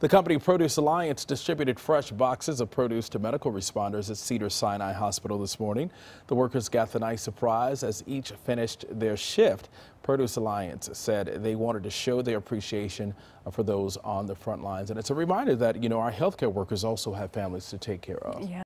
The company Produce Alliance distributed fresh boxes of produce to medical responders at Cedars-Sinai Hospital this morning. The workers got the nice surprise as each finished their shift. Produce Alliance said they wanted to show their appreciation for those on the front lines. And it's a reminder that, our healthcare workers also have families to take care of. Yeah.